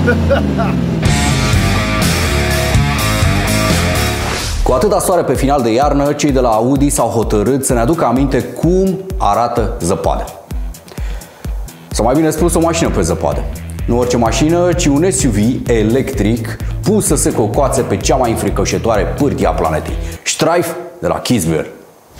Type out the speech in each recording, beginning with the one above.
Cu atâta soare pe final de iarnă, cei de la Audi s-au hotărât să ne aducă aminte cum arată zăpada. Sau mai bine spus, o mașină pe zăpadă. Nu orice mașină, ci un SUV electric pus să se cocoațe pe cea mai înfricoșătoare pârtie a planetei. Streiff de la Kisver.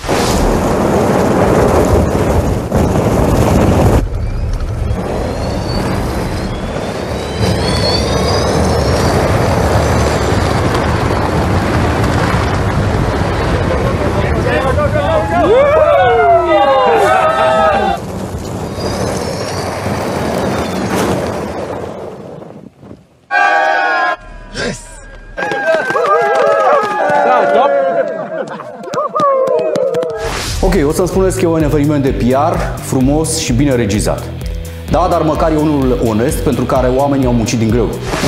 Ok, o să-mi spuneți că e un eveniment de PR, frumos și bine regizat. Da, dar măcar e unul onest, pentru care oamenii au muncit din greu.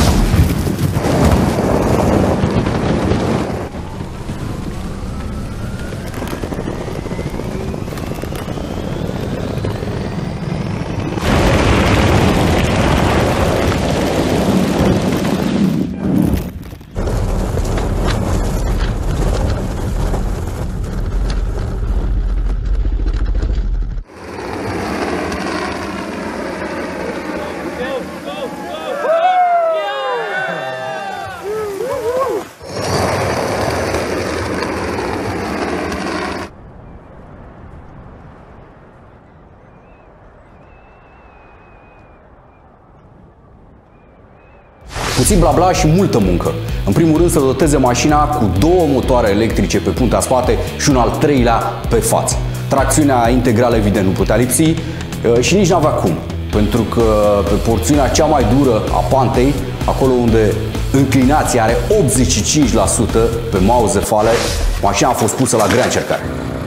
Puțin blabla și multă muncă. În primul rând să doteze mașina cu 2 motoare electrice pe puntea spate și un al 3-lea pe față. Tracțiunea integrală evident nu putea lipsi și nici n-avea cum. Pentru că pe porțiunea cea mai dură a pantei, acolo unde înclinația are 85% pe Mausefale, mașina a fost pusă la grea încercare.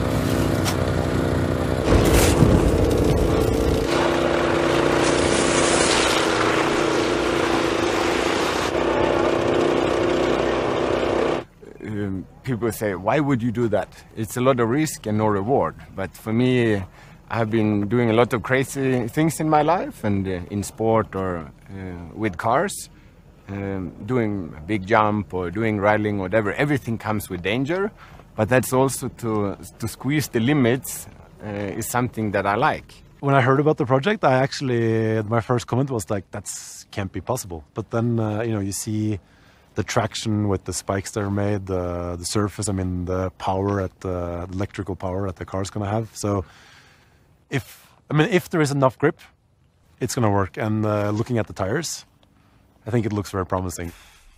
People say, why would you do that? It's a lot of risk and no reward. But for me, I've been doing a lot of crazy things in my life and in sport or with cars. Doing a big jump or doing rallying, whatever, everything comes with danger. But that's also to squeeze the limits is something that I like. When I heard about the project, my first comment was like, that can't be possible. But then, you see the traction with the spikes that are made, the surface, the power the electrical power that the car is going to have. So if there is enough grip, it's going to work. And looking at the tires, I think it looks very promising.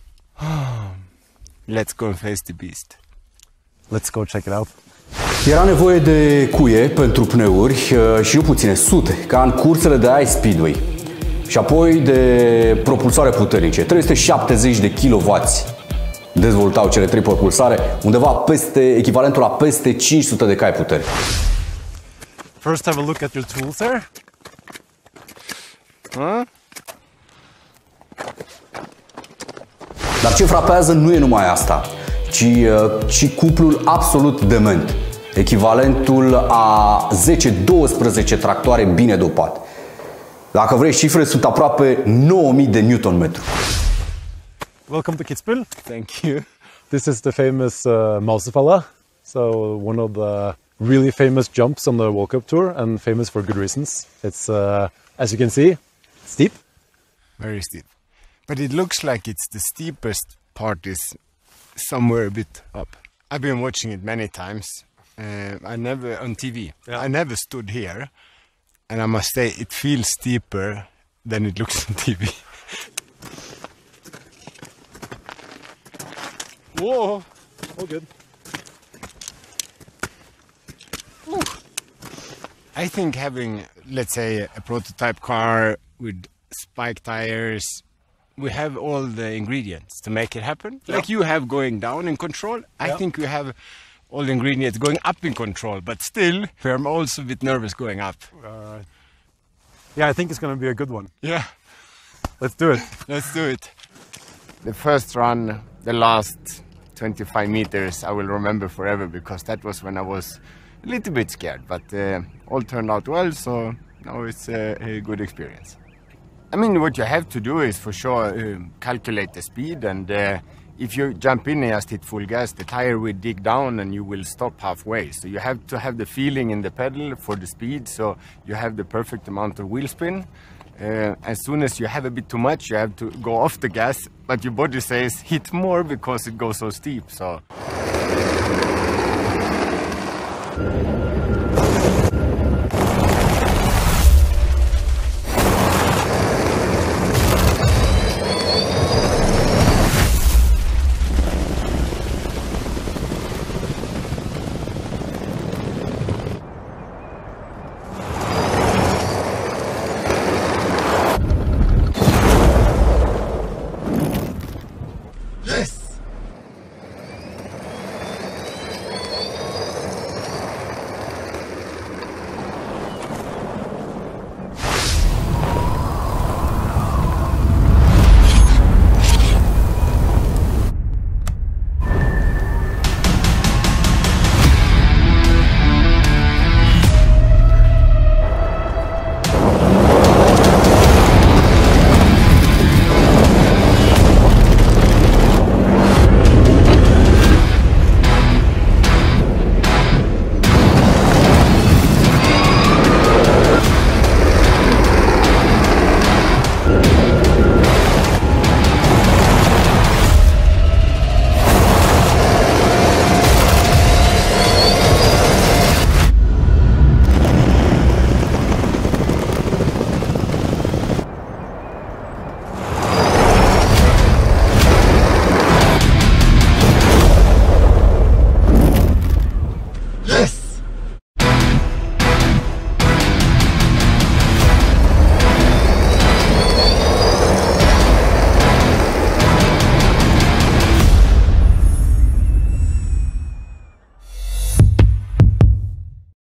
Let's go face the beast. Let's go check it out. Era nevoie de cuie pentru pneuri și nu puține, sute, ca în cursele de Ice Speedway. Și apoi de propulsoare puternice, 370 de kW dezvoltau cele 3 propulsare, undeva echivalentul la peste 500 de cai putere. First have a look at your tools there. Dar ce frapează nu e numai asta, ci cuplul absolut dement, echivalentul a 10-12 tractoare bine dopate. Dacă vrei cifre, sunt aproape 9000 de Newton-metru. Welcome to Kitzbühel. Thank you. This is the famous Mausefälle, so one of the really famous jumps on the World Cup Tour and famous for good reasons. It's, as you can see, steep. Very steep. But it looks like it's the steepest part is somewhere a bit up. I've been watching it many times. On TV. Yeah. I never stood here. And I must say, it feels steeper than it looks on TV. Whoa! Oh, good. Ooh. I think having, let's say, a prototype car with spike tires, we have all the ingredients to make it happen. Yeah. Like you have going down in control, I think we have all the ingredients going up in control, but still, I'm also a bit nervous going up. Yeah, I think it's going to be a good one. Yeah. Let's do it. Let's do it. The first run, the last 25 meters, I will remember forever because that was when I was a little bit scared, but all turned out well, so now it's a good experience. I mean, what you have to do is for sure calculate the speed, and if you jump in and just hit full gas, the tire will dig down and you will stop halfway. So you have to have the feeling in the pedal for the speed, so you have the perfect amount of wheel spin. As soon as you have a bit too much, you have to go off the gas, but your body says hit more because it goes so steep. So